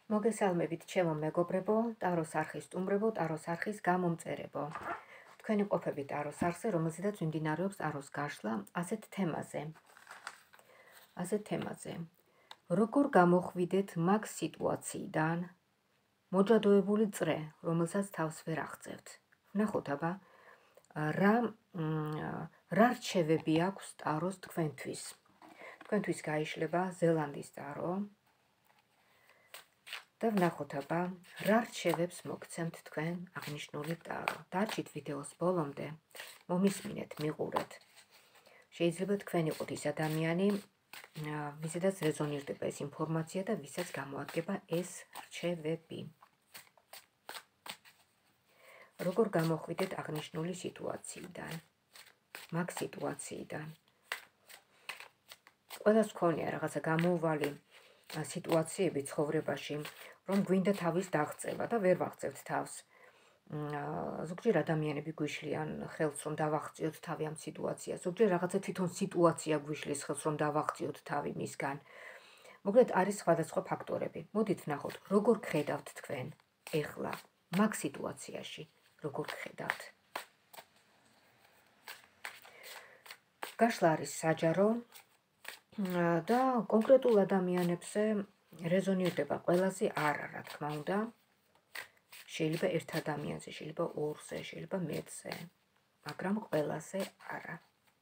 მოგესალმებით ჩემო მეგობრებო, ტაროს არხის სტუმრებო, ტაროს არხის გამომწერებო. თქვენი ყოფები ტაროს არხზე, რომელზედაც მიმდინარეობს ტაროს გაშლა ასეთ თემაზე. როგორ გამოხვიდეთ მაგ სიტუაციიდან მოჯადოებული წრე, რომელსაც თავს ვერ აღწევთ. ვნახოთ აბა, რა რჩევები აქვს ტაროს თქვენთვის. თქვენთვის გაიშლება ზელანდიის ტარო. და ვნახოთ აბა, რა რჩევებს მოგცემთ თქვენ აღნიშნული ტარო. დარჩით ვიდეოს ბოლომდე, მომისმინეთ, მიყურეთ. შეიძლება თქვენ იყოთ ის ადამიანი, ვისაც რეზონირდება ეს ინფორმაცია და ვისაც გამოადგება ეს რჩევები. როგორ გამოხვიდეთ აღნიშნული სიტუაციიდან, მაგ სიტუაციიდან. ყველას გქონია რაღაცა გამოუვალი სიტუაციები ცხოვრებაში, რომ გვინდა თავის დაღწევა და ვერ ვაღწევთ თავს. ზოგჯერ ადამიანები გვიშლიან ხელს, რომ დავაღწიოთ თავი ამ სიტუაციას, ზოგჯერ რაღაცა თვითონ სიტუაცია გვიშლის ხელს, რომ დავაღწიოთ თავი მისგან. მოკლედ არის სხვადასხვა ფაქტორები. მოდით ვნახოთ, როგორ გხედავთ თქვენ ეხლა მაგ სიტუაციაში, როგორ გხედავთ. გაშლა არის საჯარო და კონკრეტულ ადამიანებზე რეზონირდება ყველაზე არა, რა თქმა უნდა. შეიძლება ერთ ადამიანზე, შეიძლება ორზე, შეიძლება მეცზე, მაგრამ ყველაზე არა.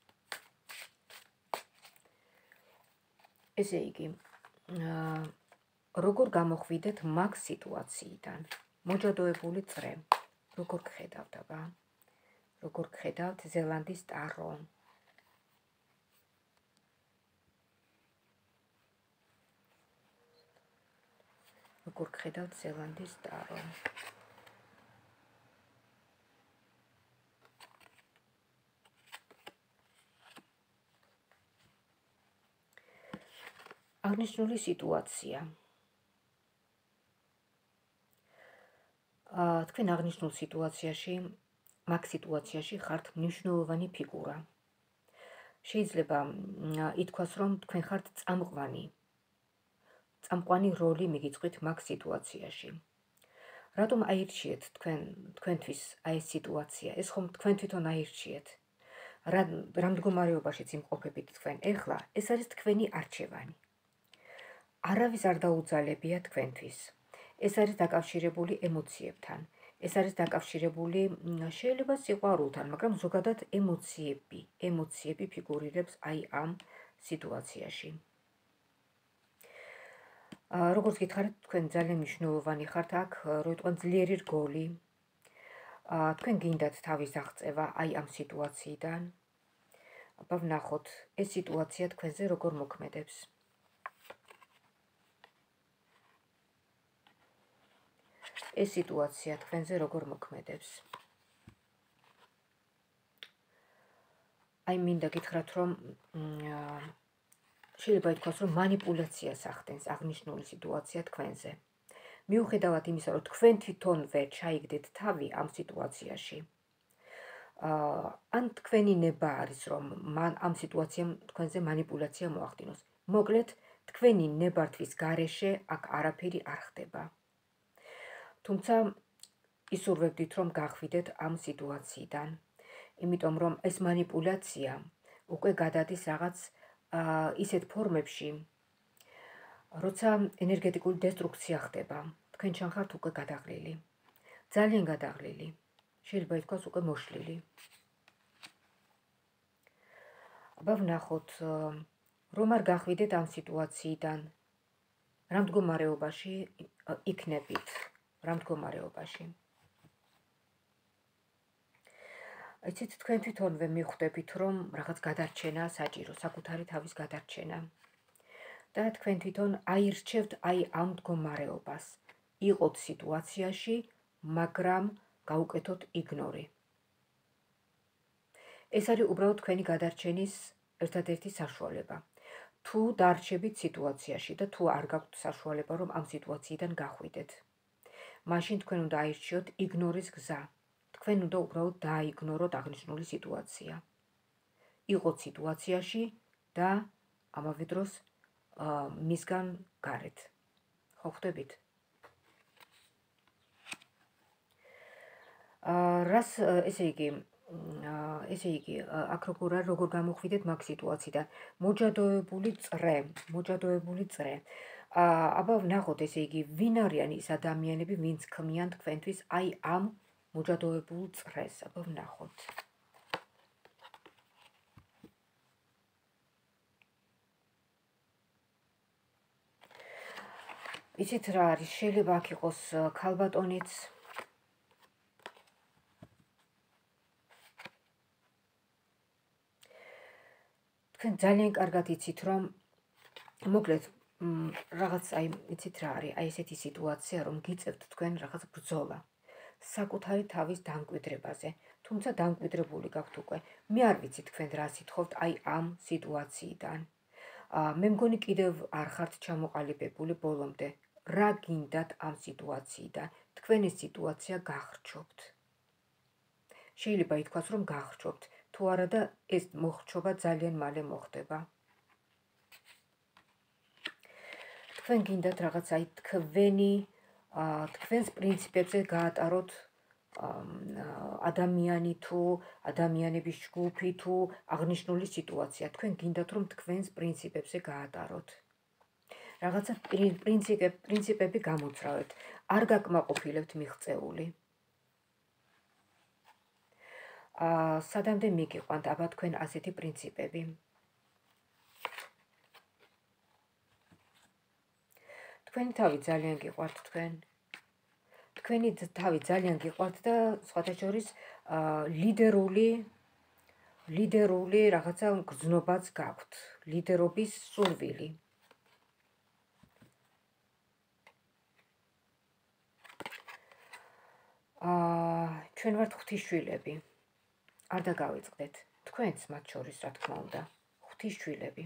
ესე იგი, როგორ გამოხვიდეთ მაგ სიტუაციიდან, მოჯადოებული წრე, როგორ გხედავთ აბა, როგორ გხედავთ ზელანდიის ტარო. როგორ გხედავთ ზელანდიის ტარო. აღნიშნული სიტუაცია. თქვენ აღნიშნულ სიტუაციაში, მაგ სიტუაციაში ხართ მნიშვნელოვანი ფიგურა. შეიძლება ითქვას, რომ თქვენ ხართ წამყვანი როლი მიგიწყვით მაგ სიტუაციაში. რატომ აირჩიეთ თქვენთვის აი ეს სიტუაცია? ეს ხომ თქვენ თვითონ აირჩიეთ. რა მდგომარეობაშიც იმყოფებით თქვენ ეხლა, ეს არის თქვენი არჩევანი. არავის არ დაუძალებია თქვენთვის. ეს არის დაკავშირებული ემოციებთან. ეს არის დაკავშირებული შეიძლება სიყვარულთან, მაგრამ ზოგადად ემოციები ფიგურირებს აი ამ სიტუაციაში. როგორც გითხარით, თქვენ ძალიან მნიშვნელოვანი ხართ აქ, რო იტყვიან ძლიერი რგოლი. თქვენ გინდათ თავის აღწევა აი ამ სიტუაციიდან. აბა ვნახოთ, ეს სიტუაცია თქვენზე როგორ მოქმედებს. ეს სიტუაცია თქვენზე როგორ მოქმედებს. აი მინდა გითხრათ, რომ შეიძლება ითქვას, რომ მანიპულაციას ახდენს აღნიშნული სიტუაცია თქვენზე. მიუხედავად იმისა, რომ თქვენ თვითონ ვერ ჩაიგდეთ თავი ამ სიტუაციაში. ან თქვენი ნება არის, რომ ამ სიტუაციამ თქვენზე მანიპულაცია მოახდინოს. მოკლედ, თქვენი ნებართვის გარეშე აქ არაფერი არ ხდება. თუმცა ისურვებდით, რომ გახვიდეთ ამ სიტუაციიდან. იმიტომ რომ ეს მანიპულაცია უკვე გადადის რაღაც ისეთ ფორმებში, როცა ენერგეტიკული დესტრუქცია ხდება. თქვენ ჩან ხართ უკვე გადაღლილი. ძალიან გადაღლილი. შეიძლება ითქვას უკვე მოშლილი. აბა ვნახოთ, რომ არ გახვიდეთ ამ სიტუაციიდან. რა მდგომარეობაში იქნებით? რა მდგომარეობაში? იცით, თქვენ თვითონვე მიხვდებით, რომ რაღაც გადარჩენა საჭირო, საკუთარი თავის გადარჩენა. და თქვენ თვითონ აირჩევთ აი ამ მდგომარეობას. იყოთ სიტუაციაში, მაგრამ გაუკეთოთ იგნორი. ეს არის უბრალოდ თქვენი გადარჩენის ერთადერთი საშუალება. თუ დარჩებით სიტუაციაში და თუ არ გაქვთ საშუალება, რომ ამ სიტუაციიდან გახვიდეთ. მაშინ თქვენ უნდა აირჩიოთ იგნორის გზა. თქვენ უნდა უბრალოდ დააიგნოროთ აღნიშნული სიტუაცია. იყოთ სიტუაციაში და ამავე დროს მისგან გარეთ. ხო ხვდებით? რას ესე იგი აქ როგორ გამოხვიდეთ მაგ სიტუაციიდან მოჯადოებული წრე აბა ვნახოთ ესე იგი ვინ არიან ის ადამიანები ვინც ქმნიან თქვენთვის აი ამ მოჯადოებულ წრეს აბა ვნახოთ იცით რა არის შეიძლება აქ იყოს ქალბატონიც თქვენ ძალიან კარგად იცით რომ მოკლედ რაღაც აი იცით რა არის აი ესეთი სიტუაცია რომ გიწევთ თქვენ რაღაც ბრძოლა საკუთარი თავის დამკვიდრებაზე თუმცა დამკვიდრებული გაქვთ უკვე მე არ ვიცი თქვენ რა სიტყვით აი ამ სიტუაციიდან მე მგონი კიდევ არ ხართ ჩამოყალიბებული ბოლომდე რა გინდათ ამ სიტუაციიდან თქვენი სიტუაცია გახრჩობთ შეიძლება ითქვას რომ გახრჩობთ თუ არა და ეს მოხრჩობა ძალიან მალე მოხდება თქვენ გინდათ რაღაც აი თქვენს პრინციპებზე გაატაროთ ადამიანი თუ ადამიანების ჯგუფი თუ აღნიშნული სიტუაცია თქვენ გინდათ რომ თქვენს პრინციპებზე გაატაროთ რაღაცა პრინციპები გამოძრავეთ არ გაკმაყოფილებთ მიღწეული სადამდე მიგიყვანთ აბა თქვენ ასეთი პრინციპები თქვენი თავი ძალიან გიყვართ თქვენი თავი ძალიან გიყვართ და სხვათა შორის ლიდერული რაღაცა გრძნობაც გაქვთ ლიდერობის სურვილი ჩვენ ვართ ღვთისშვილები არ დაგავიწყდეთ თქვენც მათ შორის რა თქმა უნდა ღვთისშვილები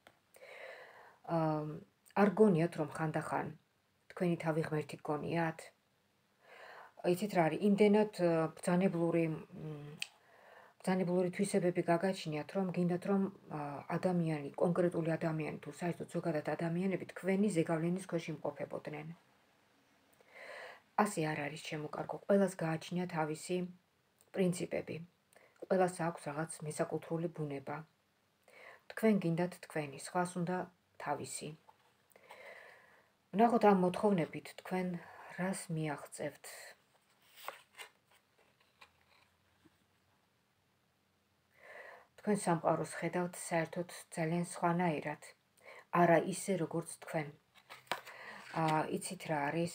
არ გონიათ რომ ხანდახან თქვენი თავი ღმერთი გონიათ იცით რა არის იმდენად ბრძანებლური თვისებები გაგაჩნიათ რომ გინდათ რომ ადამიანი კონკრეტული ადამიანი თუ საერთოდ ზოგადად ადამიანები თქვენი ზეგავლენის ქვეშ იმყოფებოდნენ ასე არ არის შემოკარგო ყველას გააჩნია თავისი პრინციპები ყველას აქვს რაღაც მესაკუთრული ბუნება თქვენ გინდათ თქვენი სხვას უნდა თავისი ვნახოთ ამ მოთხოვნებით თქვენ რას მიაღწევთ თქვენ სამყაროს ხედავთ საერთოდ ძალიან სხვანაირად არა ისე როგორც თქვენ იცით რა არის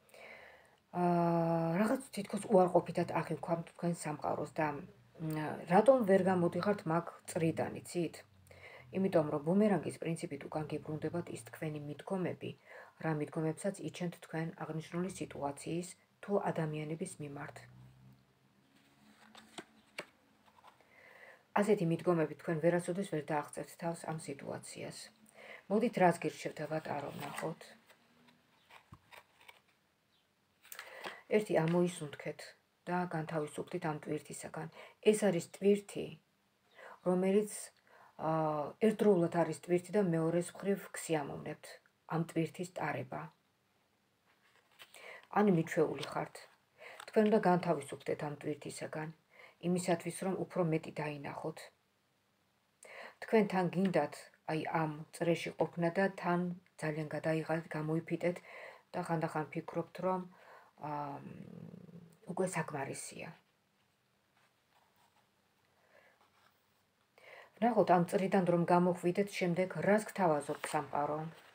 რაღაც თითქოს უარყოფითად აღიქვამთ თქვენ სამყაროს და რატომ ვერ გამოდიხართ მაგ წრიდან იცით იმიტომ რომ ბუმერანგის პრინციპით უკან გიბრუნდებათ ის თქვენი მიდგომები რა მიდგომებსაც იჩენთ თქვენ აღნიშნული სიტუაციის თუ ადამიანების მიმართ ასეთი მიდგომები თქვენ ვერასოდეს ვერ დააღწევთ თავს ამ სიტუაციას მოდით რას გირჩევთ ავატარო ვნახოთ ერთი ამოისუნთქეთ და განთავისუფლდით ამ ტვირთისაგან ეს არის ტვირთი რომელიც ერთდროულად არის ტვირთი და მეორეს მხრივ გსიამოვნებთ ამ ტვირთის ტარება ან მიჩვეული ხართ თქვენ უნდა განთავისუფლდეთ ამ ტვირთისაგან იმისათვის რომ უფრო მეტი დაინახოთ თქვენ თან გინდათ აი ამ წრეში ყოფნა და თან ძალიან გადაიღალეთ გამოიფიტეთ და ხანდახან ფიქრობთ რომ უკვე საკმარისია ვნახოთ ამ წრიდან რომ გამოხვიდეთ შემდეგ რას გთავაზობთ სამყარო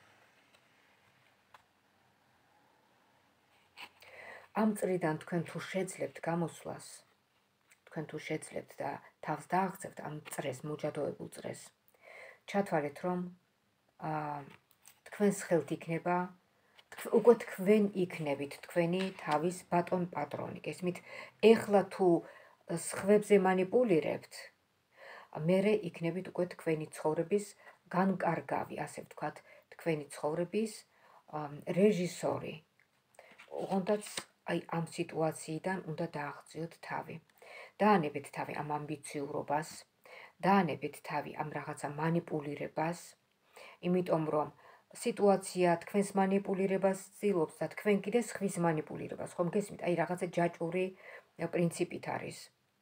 ამ წრიდან თქვენ თუ შეძლებთ გამოსვლას თქვენ თუ შეძლებთ და თავს დააღწევთ ამ წრეს მოჯადოებულ წრეს ჩათვალეთ რომ თქვენს ხელთ იქნება უკვე თქვენ იქნებით თქვენი თავის ბატონ პატრონი გესმით ეხლა თუ სხვებზე მანიპულირებთ მერე იქნებით უკვე თქვენი ცხოვრების განკარგავი ასე ვთქვათ თქვენი ცხოვრების რეჟისორი ოღონდაც აი ამ სიტუაციიდან უნდა დააღწიოთ თავი დაანებეთ თავი ამ ამბიციურობას დაანებეთ თავი ამ რაღაცა მანიპულირებას იმიტომ რომ სიტუაცია თქვენს მანიპულირებას ცდილობს და თქვენ კიდე სხვის მანიპულირებას ხომ გესმით აი რაღაცა ჯაჭვური პრინციპით არის.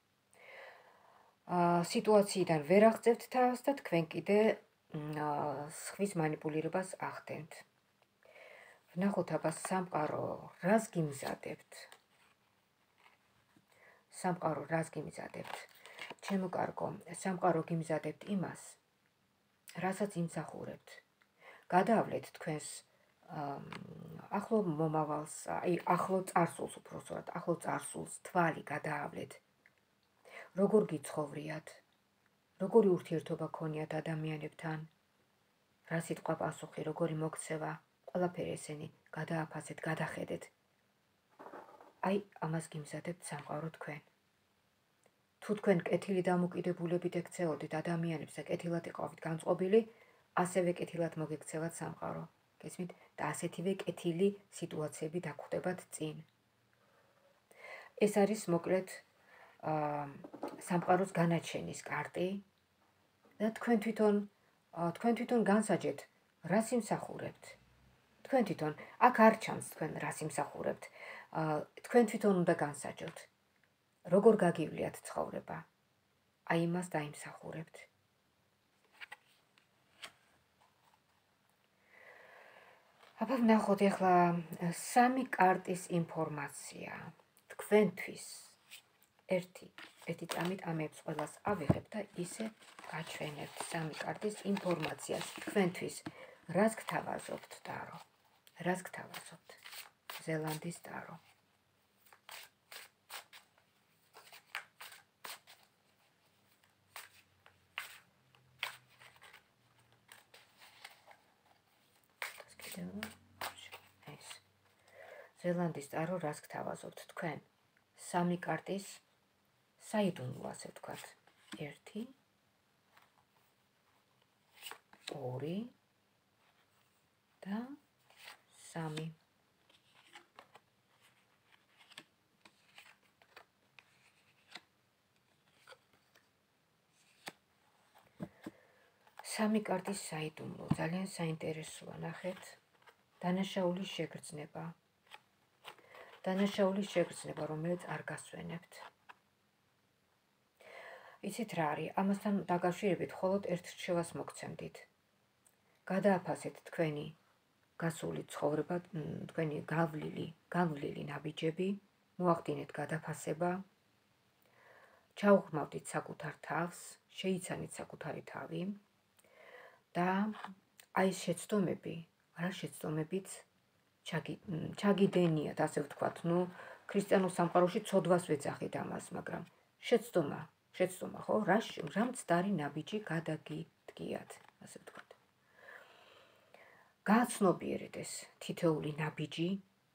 სიტუაციიდან ვერ აღწევთ თავს და თქვენ კიდე სხვის манипуლირებას ახდენთ. ვნახოთ აბა სამყარო რას გიმზადებთ? სამყარო რას გიმზადებთ? ჩემო კარგო, სამყარო გიმზადებთ იმას, რასაც იმსახურებთ. გადაავლეთ თქვენს ახლო მომავალს, ახლო წარსულს უпроსტად, ახლო წარსულს თვალი გადაავლეთ. როგორ გიცხოვრიათ? როგორი ურთიერთობა გქონიათ ადამიანებთან? რა სიტყვა პასუხი, როგორი მოქცევა? ყველაფერი ესენი გადააფასეთ, გადახედეთ. ამას გიმზადებთ სამყარო თქვენ. თუ თქვენ კეთილი დამოკიდებულებით ექცეოდით ადამიანებს და კეთილად იყავით განწყობილი, ასევე კეთილად მოგექცევათ სამყარო. გესმით? და ასეთივე კეთილი სიტუაციები დაგხვდებათ წინ. ეს არის მოკლედ სამყაროს განაჩენის კარტი და თქვენ თვითონ განსაჯეთ, რას იმსახურებთ. თქვენ თვითონ აქ არ ჩანს თქვენ რას იმსახურებთ. თქვენ თვითონ უნდა განსაჯოთ. როგორ გაგივლიათ ცხოვრება? იმას დაიმსახურებთ. აბა ვნახოთ ახლა სამი კარტის ინფორმაცია. თქვენთვის ერთი წამით ამებს ყველას ავიღებ და ისე გაჩვენებთ სამი კარტის ინფორმაციას. თქვენთვის რას გთავაზობთ ტარო? რას გთავაზობთ? ზელანდის ტარო. ზელანდის ტარო რას გთავაზობთ თქვენ? სამი კარტის საიდუმლო, ასე ვთქვათ. 1 2 და 3. სამი კარტის საიდუმლო, ძალიან საინტერესოა, ნახეთ. დანაშაულის შეგრძნება. დანაშაულის შეგრძნება, რომელიც არ გასვენებთ. იცით რა არის? ამასთან დაკავშირებით მხოლოდ ერთ რჩევას მოგცემდით. გადააფასეთ თქვენი გასული ცხოვრება, თქვენი გავლილი ნაბიჯები, მოახდინეთ გადაფასება, ჩაუღრმავდით საკუთარ თავს, შეიცანით საკუთარი თავი და ეს შეცდომები, რა შეცდომებიც ჩაგიდენიათ, ასე ვთქვათ, ქრისტიანულ სამყაროში ცოდვას ვეძახით ამას, მაგრამ შეცდომა, ხო, რა მცდარი ნაბიჯი გადაგიდგიათ, ასე ვთქვათ. გააცნობიერეთ ეს თითოეული ნაბიჯი,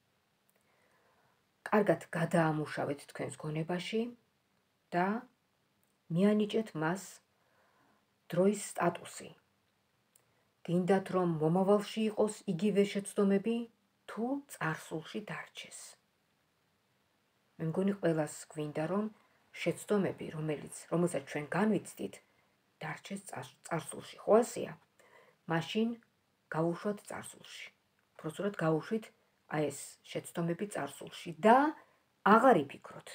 კარგად გადაამუშავეთ თქვენს გონებაში და მიანიჭეთ მას დროის სტატუსი. გინდათ რომ მომავალში იყოს იგივე შეცდომები, თუ წარსულში დარჩეს. მე მგონი ყველას გვინდა რომ შეცდომები, რომელსაც ჩვენ განვიცდით, დარჩეს წარსულში. ხო ასეა? მაშინ გავუშვათ წარსულში. უბრალოდ გავუშვით ეს შეცდომები წარსულში და აღარ იფიქროთ.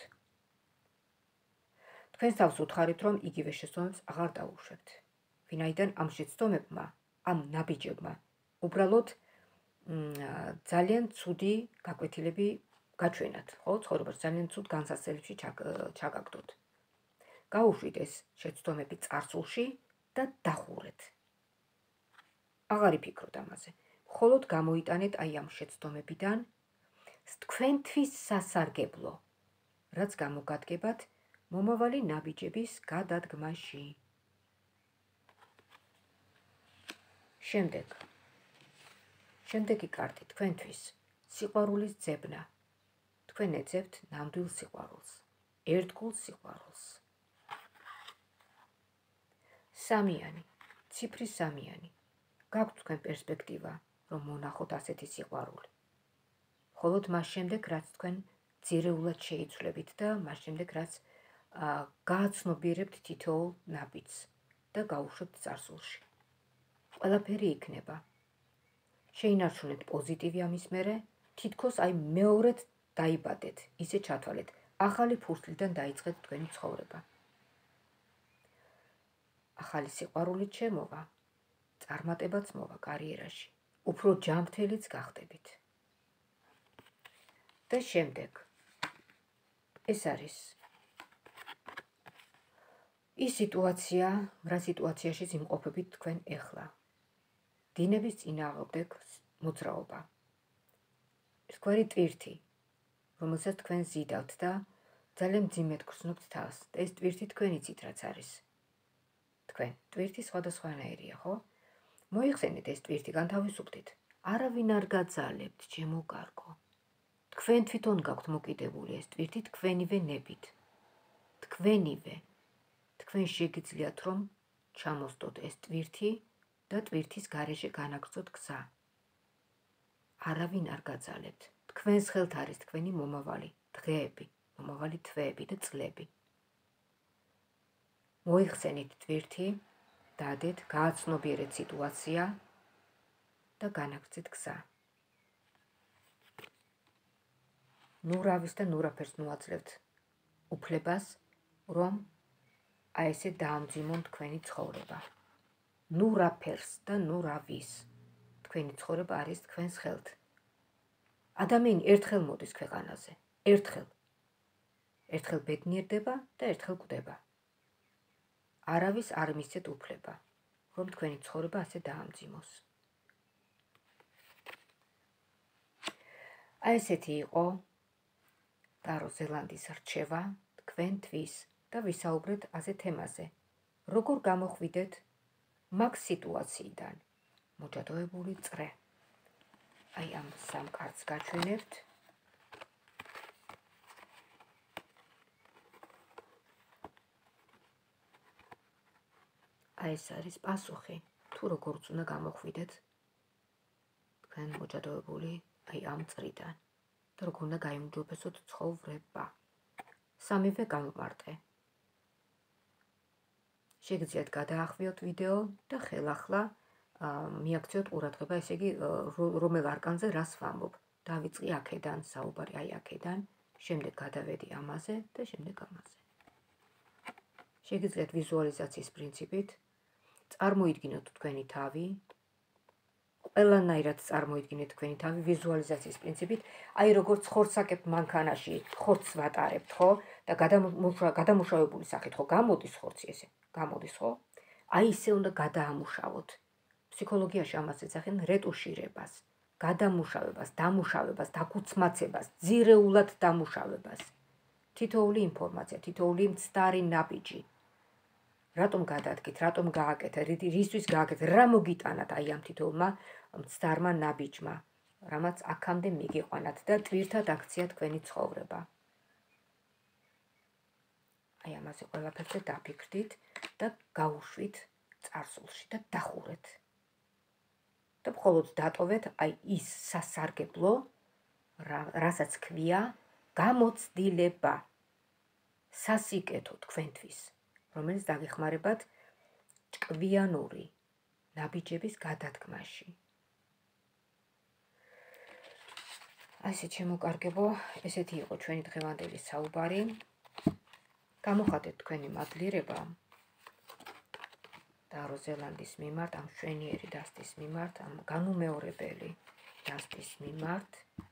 თქვენს თავს უთხარით რომ იგივე შეცდომებს აღარ დაუშვებთ. ვინაიდან ამ შეცდომებმა, ამ ნაბიჯებმა უბრალოდ ძალიან ცუდი გაკვეთილები გაჩვენათ, ხო, ცხოვრებას ძალიან ცუდ განსასწრებში ჩაგაგდოთ. გაუშვით ეს შეცდომები წარსულში და დახურეთ. აღარ იფიქროთ ამაზე. მხოლოდ გამოიტანეთ ამ შეცდომებიდან თქვენთვის სასარგებლო, რაც გამოგადგებათ მომავალი ნაბიჯების გადადგმაში. შემდეგი კარტი თქვენთვის სიყვარულის ძებნა. თქვენ ეძებთ ნამდვილ სიყვარულს, ერთგულ სიყვარულს. სამიანი, ციფრი სამიანი. გაქვთ თქვენ პერსპექტივა, რომ მონახოთ ასეთი სიყვარული. მხოლოდ მას შემდეგ, რაც თქვენ ძირეულად შეიცვლებით და მას შემდეგ, რაც გააცნობიერებთ თითოეულ ნაბიჯს და გაუშვებთ წარსულში. ყველაფერი იქნება. შეინარჩუნეთ პოზიტივი ამის მერე, თითქოს მეორედ დაიბადეთ, ისე ჩათვალეთ. ახალი ფურცლიდან დაიწყეთ თქვენი ცხოვრება. ახალი სიყვარულით შემოვა, წარმატებაც მოვა კარიერაში, უფრო ჯანმრთელიც გახდებით. და შემდეგ ეს არის ის სიტუაცია, რა სიტუაციაში იმყოფებით თქვენ ეხლა. დინების წინააღმდეგ მოძრაობა. თქვენი ტვირთი, რომელსაც თქვენ ზიდავთ და ძალიან მძიმედ გრძნობთ თავს. და ეს ტვირთი თქვენ იცით რაც არის. თქვენ ტვირთი სხვადასხვანაირია, ხო? მოიხსენეთ ეს ტვირთი, განთავისუფლდით. არავინ არ გაძალებთ, ჩემო კარგო. თქვენ თვითონ გაქვთ მოკიდებული ეს ტვირთი თქვენივე ნებით. თქვენივე. თქვენ შეგიძლიათ რომ ჩამოსდოთ ეს ტვირთი და ტვირთის გარეშე განაგრძოთ გზა. არავინ არ გაძალებთ. თქვენს ხელთ არის თქვენი მომავალი დღეები, მომავალი თვეები და წლები. მოიხსენით ტვირთი, დადეთ, გააცნობიერეთ სიტუაცია და განაგრძეთ გზა. ნურავის და ნურაფერს მოაძლევთ უფლებას, რომ აი ესე დაამძიმონ თქვენი ცხოვრება. ნურაფერს და ნურავის თქვენი ცხოვრება არის თქვენს ხელთ. ადამიანი ერთხელ მოდის ქვეყანაზე, ერთხელ ბედნიერდება და ერთხელ კვდება. არავის არ მისცეთ უფლება, რომ თქვენი ცხოვრება ასე დაამძიმოს. აი ესეთი იყო ტარო ზელანდიის რჩევა თქვენთვის და ვისაუბრეთ ასე თემაზე. როგორ გამოხვიდეთ მაგ სიტუაციიდან მოჯადოებული წრე. აი ამ სამ კარტს გაჩვენებთ. აი ეს არის პასუხი, თუ როგორ უნდა გამოხვიდეთ თქვენ მოჯადოებული აი ამ წრიდან და როგორ უნდა გაიმჯობესოთ ცხოვრება. სამივე გამომარტყე. შეგიძლიათ გადაახვიოთ ვიდეო და ხელახლა მიაქციოთ ყურადღება, ესე იგი რომელ არკანზე რას ვამბობ. დავიწყი აქედან, საუბარი აი აქედან, შემდეგ გადავედი ამაზე და შემდეგ ამაზე. შეგიძლიათ ვიზუალიზაციის პრინციპით წარმოიდგინოთ თქვენი თავი, ყველანაირად წარმოიდგინეთ თქვენი თავი ვიზუალიზაციის პრინციპით, აი როგორც ხორცაკებთ მანქანაში, ხორცს ვატარებთ, ხო? და გადამუშავებული სახით ხო გამოდის ხორცი ესე, გამოდის ხო? აი ისე უნდა გადაამუშავოთ. ფსიქოლოგიაში ამას ეძახიან რეტუშირებას, გადამუშავებას, დამუშავებას, დაქუცმაცებას, ძირეულად დამუშავებას. თითოეული ინფორმაცია, თითოეული მცდარი ნაბიჯი. რატომ გადადგით, რატომ გააკეთეთ, რისთვის გააკეთეთ, რა მოგიტანათ აი ამ თითოეულმა მცდარმა ნაბიჯმა, რამაც აქამდე მიგიყვანათ და ტვირთად აქცია თქვენი ცხოვრება. აი ამაზე ყველაფერზე დაფიქრდით და გაუშვით წარსულში და დახურეთ. და მხოლოდ დატოვეთ აი ის სასარგებლო, რასაც ქვია გამოცდილება, სასიკეთო თქვენთვის, რომელიც დაგეხმარებათ ჭკვიანური ნაბიჯების გადადგმაში. აი ესე შემოკარგებო, ესეთი იყო ჩვენი დღევანდელი საუბარი. გამოხატეთ თქვენი მადლიერება ტარო ზელანდიის მიმართ, ამ მშვენიერი დასტის მიმართ, ამ განუმეორებელი დასტის მიმართ.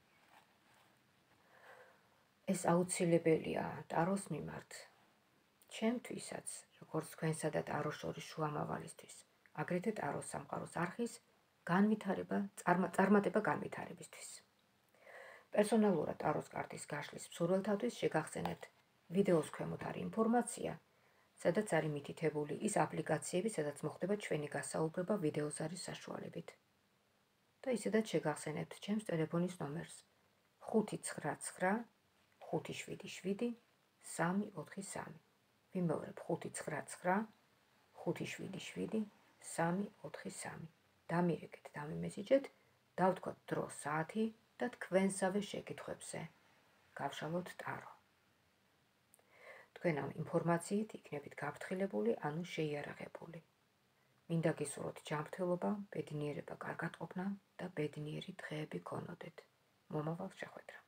ეს აუცილებელია ტაროს მიმართ, ჩემთვისაც, როგორც თქვენსა და ტაროს შორის შუამავალისთვის, აგრეთვე ტაროს სამყაროს არხის წარმატება განვითარებისთვის. პერსონალურად ტაროს კარტის გაშლის მსურველთათვის შეგახსენებთ ვიდეოს ქვემოთ არის ინფორმაცია, სადაც არის მითითებული ის აპლიკაციები, სადაც მოხდება ჩვენი გასაუბრება ვიდეოს არის საშუალებით. და ისედაც შეგახსენებთ ჩემს ტელეფონის ნომერს 599 577 343. ვიმეორებ 599 577 343. დამირეკეთ, დამიმესიჯეთ, დავთქვათ დრო, საათი და თქვენსავე შეკითხვებზე გავშალოთ ტარო. თქვენ ამ ინფორმაციით იქნებით გაფრთხილებული, ანუ შეიარაღებული. მინდა გისურვოთ ჯანმრთელობა, ბედნიერება, კარგად ყოფნა და ბედნიერი დღეები გქონოდეთ. მომავალ შეხვედრას.